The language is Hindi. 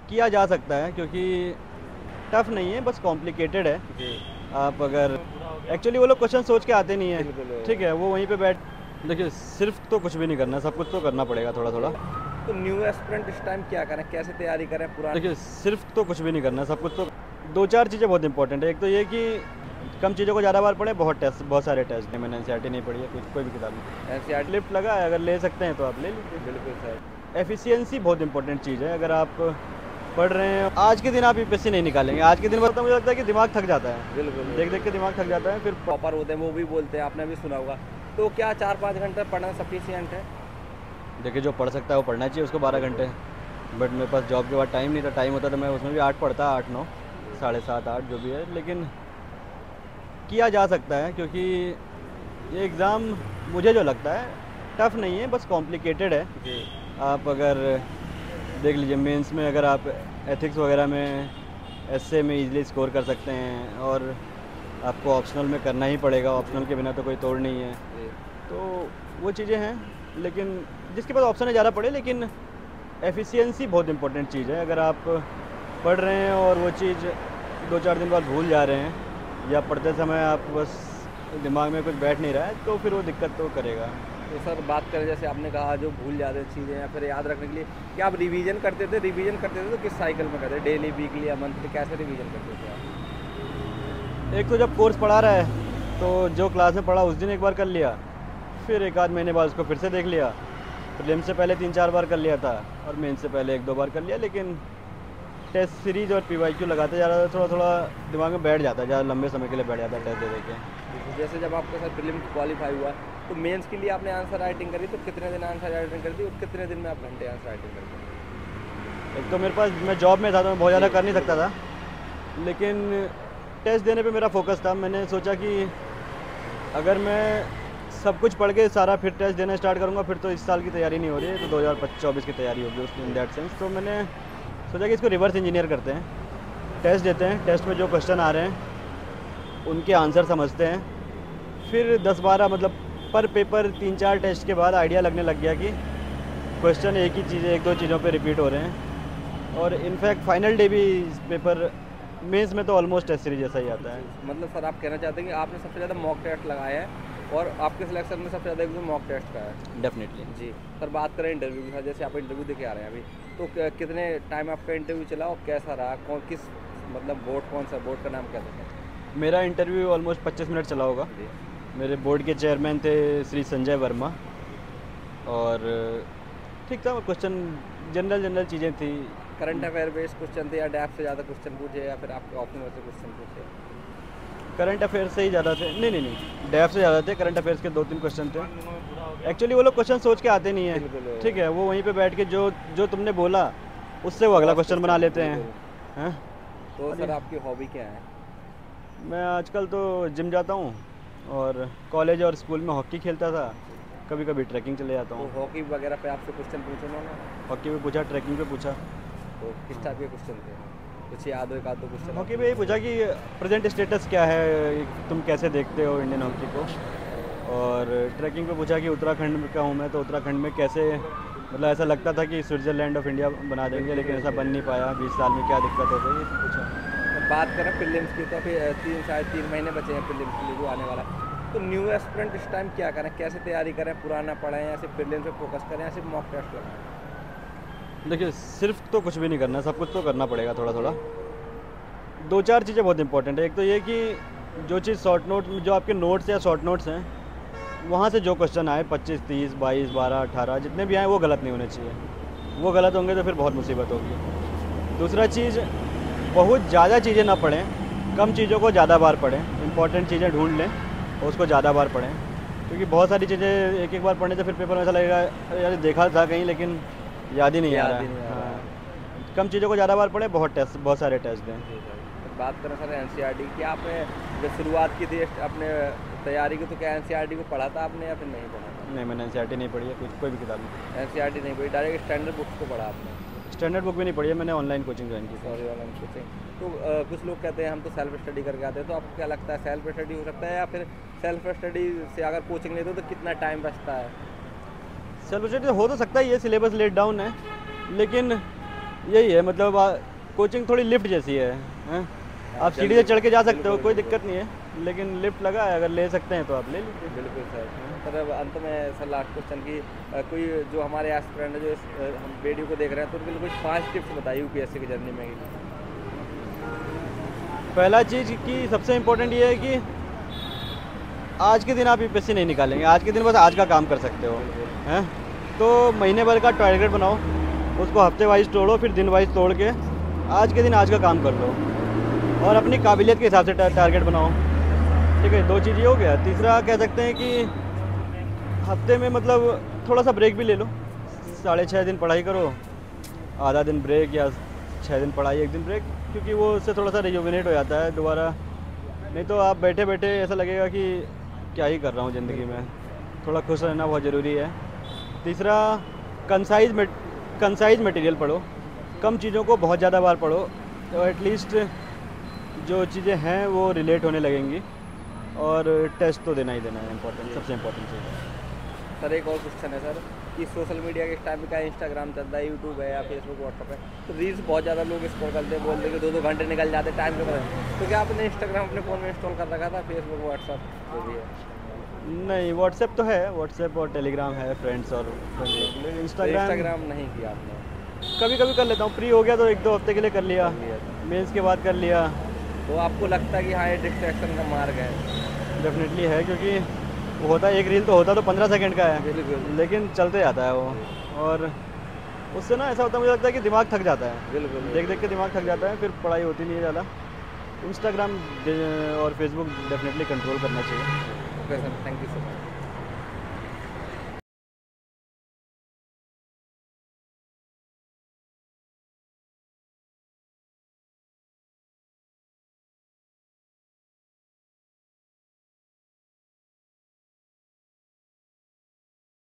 किया जा सकता है क्योंकि टफ नहीं है, बस कॉम्प्लिकेटेड है। जी। आप अगर एक्चुअली वो लोग क्वेश्चन सोच के आते नहीं है, बिल्कुल। ठीक है, वो वहीं पे बैठ। देखिए, सिर्फ तो कुछ भी नहीं करना, सब कुछ तो करना पड़ेगा थोड़ा थोड़ा। तो न्यू एस्पिरेंट इस टाइम क्या करें, कैसे तैयारी करें पुराने? देखिए, सिर्फ तो कुछ भी नहीं करना, सब कुछ तो। दो चार चीज़ें बहुत इंपॉर्टेंट है। एक तो ये कि कम चीज़ों को ज़्यादा बार पढ़ें। बहुत सारे टेस्ट हैं, मैंने एनसीईआरटी नहीं पढ़ी है, कोई भी किताब नहीं। एनसीईआरटी। लिफ्ट लगा है, अगर ले सकते हैं तो आप ले लीजिए। बिल्कुल सर। एफिशिएंसी बहुत इंपॉर्टेंट चीज़ है। अगर आप पढ़ रहे हैं आज के दिन, आप यूपीएससी नहीं निकालेंगे। आज के दिन बाद तो मुझे लगता है कि दिमाग थक जाता है, बिल्कुल। देख देख के दिमाग थक जाता है। फिर टॉपर होते हैं वो भी बोलते हैं, आपने भी सुना होगा। तो क्या 4-5 घंटे पढ़ना सफिशिएंट है? देखिए, जो पढ़ सकता है वो पढ़ना चाहिए उसको 12 घंटे। बट मेरे पास जॉब के बाद टाइम नहीं था। टाइम होता तो मैं उसमें भी 8 पढ़ता, 8-9, 7:30-8 जो भी है। लेकिन किया जा सकता है क्योंकि ये एग्ज़ाम मुझे जो लगता है टफ़ नहीं है, बस कॉम्प्लिकेटेड है। जी। आप अगर देख लीजिए, मेंस में अगर आप एथिक्स वगैरह में, एसए में इजीली स्कोर कर सकते हैं, और आपको ऑप्शनल में करना ही पड़ेगा। ऑप्शनल के बिना तो कोई तोड़ नहीं है। जी। तो वो चीज़ें हैं। लेकिन जिसके पास ऑप्शन है ज़्यादा पढ़े, लेकिन एफिशिएंसी बहुत इंपॉर्टेंट चीज़ है। अगर आप पढ़ रहे हैं और वो चीज़ 2-4 दिन बाद भूल जा रहे हैं, या पढ़ते समय आप बस दिमाग में कुछ बैठ नहीं रहा है, तो फिर वो दिक्कत तो करेगा। तो सर बात करें, जैसे आपने कहा जो भूल जाते हैं चीज़ें या फिर याद रखने के लिए, क्या आप रिवीजन करते थे? रिवीजन करते थे तो किस साइकिल में करते थे? डेली, वीकली या मंथली, कैसे रिवीजन करते थे आप? एक तो जब कोर्स पढ़ा रहा है तो जो क्लास में पढ़ा उस दिन एक बार कर लिया, फिर एक आध महीने बाद उसको फिर से देख लिया। प्रीलिम से पहले 3-4 बार कर लिया था, और मेन से पहले 1-2 बार कर लिया। लेकिन टेस्ट सीरीज और पीवाईक्यू लगाते जा रहा था, थोड़ा थोड़ा दिमाग में बैठ जाता है, ज़्यादा लंबे समय के लिए बैठ जाता है टेस्ट दे के। जैसे जब आपके साथ प्रीलिम क्वालिफाई हुआ तो मेंस के लिए आपने आंसर राइटिंग करी, तो कितने दिन आंसर राइटिंग कर दी और कितने दिन में आप घंटे आंसर राइटिंग करते? एक तो मेरे पास, मैं जॉब में था तो मैं बहुत ज़्यादा कर नहीं सकता था, लेकिन टेस्ट देने पे मेरा फोकस था। मैंने सोचा कि अगर मैं सब कुछ पढ़ के सारा फिर टेस्ट देना स्टार्ट करूँगा, फिर तो इस साल की तैयारी नहीं हो रही है, तो 2024 की तैयारी होगी उस इन दैट सेंस। तो मैंने सोचा कि इसको रिवर्स इंजीनियर करते हैं। टेस्ट देते हैं, टेस्ट में जो क्वेश्चन आ रहे हैं उनके आंसर समझते हैं, फिर 10-12 मतलब पर पेपर 3-4 टेस्ट के बाद आइडिया लगने लग गया कि क्वेश्चन एक ही चीज़, 1-2 चीज़ों पे रिपीट हो रहे हैं। और इनफैक्ट फाइनल डे भी पेपर, मेंस में तो ऑलमोस्ट टेस्ट सीरीज जैसा ही आता है। मतलब सर आप कहना चाहते हैं कि आपने सबसे ज़्यादा मॉक टेस्ट लगाया है और आपके सिलेक्शन में सबसे ज़्यादा एकदम मॉक टेस्ट का है? डेफिनेटली। जी। सर बात करें इंटरव्यू की, सर जैसे आप इंटरव्यू देके आ रहे हैं अभी, तो कितने टाइम आपका इंटरव्यू चला और कैसा रहा? कौन किस मतलब बोर्ड, कौन सा बोर्ड का नाम क्या था? मेरा इंटरव्यू ऑलमोस्ट 25 मिनट चला होगा। जी। मेरे बोर्ड के चेयरमैन थे श्री संजय वर्मा, और ठीक था। क्वेश्चन जनरल चीज़ें थी। करंट अफेयर बेस्ड क्वेश्चन थे या डैप से ज़्यादा क्वेश्चन पूछे या फिर आपके ऑप्शनल से क्वेश्चन पूछे? करंट अफेयर से ही ज़्यादा थे। नहीं, डैफ से ज़्यादा थे। करंट अफेयर्स के 2-3 क्वेश्चन थे। एक्चुअली वो लोग क्वेश्चन सोच के आते नहीं है, बिल्कुल। ठीक है, वो वहीं पे बैठ के जो जो तुमने बोला उससे वो अगला क्वेश्चन बना लेते हैं। बिल्कुल। हैं? तो सर आपकी हॉबी क्या है? मैं आजकल तो जिम जाता हूँ, और कॉलेज और स्कूल में हॉकी खेलता था। कभी कभी ट्रैकिंग चले जाता तो हूँ। हॉकी वगैरह पे आपसे क्वेश्चन पूछे उन्होंने? हॉकी पे पूछा, ट्रैकिंग पे पूछा। तो किस टाइप के क्वेश्चन थे? कुछ याद हो, एक आध दो क्वेश्चन? हॉकी पे यही पूछा कि प्रेजेंट स्टेटस क्या है, तुम कैसे देखते हो इंडियन हॉकी को। और ट्रैकिंग पे पूछा कि उत्तराखंड का हूँ मैं, तो उत्तराखंड में कैसे, मतलब ऐसा लगता था कि स्विट्ज़रलैंड ऑफ इंडिया बना देंगे, लेकिन ऐसा बन नहीं पाया। 20 साल में क्या दिक्कत हो गई, ये पूछा। बात करें प्रीलिम्स की, तो अभी 3 महीने बचे हैं प्रीलिम्स के लिए जो आने वाला। तो न्यू एस्पिरेंट इस टाइम क्या करें, कैसे तैयारी करें? पुराना पढ़ें या सिर्फ प्रीलिम्स पे फोकस करें या सिर्फ मॉक टेस्ट लगाएं? देखिए, सिर्फ तो कुछ भी नहीं करना, सब कुछ तो करना पड़ेगा थोड़ा थोड़ा। दो चार चीज़ें बहुत इंपॉर्टेंट है। एक तो ये कि जो चीज़ शॉर्ट नोट, जो आपके नोट्स या शॉर्ट नोट्स हैं, वहाँ से जो क्वेश्चन आए 25, 30, 22, 12, 18 जितने भी आए, वो गलत नहीं होने चाहिए। वो गलत होंगे तो फिर बहुत मुसीबत होगी। दूसरा चीज़, बहुत ज़्यादा चीज़ें ना पढ़ें, कम चीज़ों को ज़्यादा बार पढ़ें। इंपॉर्टेंट चीज़ें ढूंढ लें और उसको ज़्यादा बार पढ़ें, क्योंकि बहुत सारी चीज़ें एक बार पढ़ने से फिर पेपर में ऐसा लगेगा अरे यार देखा था कहीं, लेकिन याद ही नहीं आ रहा है। हाँ, कम चीज़ों को ज़्यादा बार पढ़ें, बहुत सारे टेस्ट दें। बात करें सर एनसीईआरटी की, आपने जब शुरुआत की थी अपने तैयारी की, तो क्या एनसीईआरटी को पढ़ा था आपने या फिर नहीं पढ़ा था? नहीं, मैंने एनसीईआरटी नहीं पढ़ी है, कोई भी किताब नहीं। एनसीईआरटी नहीं पढ़ी, डायरेक्ट स्टैंडर्ड बुक्स को पढ़ा आपने? स्टैंडर्ड बुक भी नहीं पढ़ी है, मैंने ऑनलाइन कोचिंग ज्वाइन की थी। Sorry, online coaching. तो कुछ लोग कहते हैं हम तो सेल्फ स्टडी करके आते हैं, तो आपको क्या लगता है सेल्फ स्टडी हो सकता है या फिर सेल्फ स्टडी से अगर कोचिंग लेते हो तो कितना टाइम बचता है? सेल्फ स्टडी हो तो सकता है, ये सिलेबस लेट डाउन है, लेकिन यही है मतलब कोचिंग थोड़ी लिफ्ट जैसी है, हैं? आप सीढ़ी से चढ़ के जा सकते हो, कोई दिक्कत नहीं है, लेकिन लिफ्ट लगा है, अगर ले सकते हैं तो आप ले लीजिए। बिल्कुल सर। सर अब अंत में सर लास्ट क्वेश्चन की कोई जो हमारे एस्पिरेंट है जो हम वीडियो को देख रहे हैं तो उनके लिए कुछ 5 टिप्स बताइए यूपीएससी की जर्नी में। पहला चीज़ कि सबसे इम्पोर्टेंट ये है कि आज के दिन आप यूपीएससी नहीं निकालेंगे, आज के दिन बस आज का काम कर सकते हो, हैं? तो महीने भर का टारगेट बनाओ, उसको हफ्ते वाइज तोड़ो, फिर दिन वाइज तोड़ के आज के दिन आज का काम कर लो और अपनी काबिलियत के हिसाब से टारगेट बनाओ। ठीक है, 2 चीज़ ये हो गया। तीसरा कह सकते हैं कि हफ्ते में मतलब थोड़ा सा ब्रेक भी ले लो, 6.5 दिन पढ़ाई करो, आधा दिन ब्रेक, या 6 दिन पढ़ाई 1 दिन ब्रेक, क्योंकि वो उससे थोड़ा सा रिजुविनेट हो जाता है दोबारा। नहीं तो आप बैठे बैठे ऐसा लगेगा कि क्या ही कर रहा हूँ ज़िंदगी में। थोड़ा खुश रहना बहुत ज़रूरी है। तीसरा कंसाइज मटेरियल पढ़ो, कम चीज़ों को बहुत ज़्यादा बार पढ़ो, तो एटलीस्ट जो चीज़ें हैं वो रिलेट होने लगेंगी। और टेस्ट तो देना ही देना है, सबसे इम्पोर्टेंट चीज़ है। सर एक और क्वेश्चन है सर कि सोशल मीडिया के इस टाइम पे क्या इंस्टाग्राम चल रहा है, यूट्यूब है या फेसबुक व्हाट्सअप है, तो रील्स बहुत ज़्यादा लोग स्क्रॉल करते हैं, बोलते हैं कि 2-2 घंटे निकल जाते हैं टाइम के बाद। तो क्या आपने इंस्टाग्राम अपने फ़ोन में इंस्टॉल कर रखा था, फेसबुक व्हाट्सअप जो भी है? नहीं, व्हाट्सएप तो है, व्हाट्सएप और टेलीग्राम है फ्रेंड्स और इंस्टाग्राम नहीं किया आपने? कभी कभी कर लेता हूँ, फ्री हो गया तो 1-2 हफ्ते के लिए कर लिया, मेंस के बाद कर लिया। तो आपको लगता है कि हाँ ये डिस्ट्रैक्शन का मार्ग है? डेफिनेटली है, क्योंकि वो होता है, एक रील तो होता तो 15 सेकंड का है, बिल्कुल। लेकिन चलते जाता है वो, और उससे ना ऐसा होता है, मुझे लगता है कि दिमाग थक जाता है, बिल्कुल देख देख के दिमाग थक जाता है, फिर पढ़ाई होती नहीं है ज़्यादा। इंस्टाग्राम और फेसबुक डेफिनेटली कंट्रोल करना चाहिए। Okay sir, thank you so much.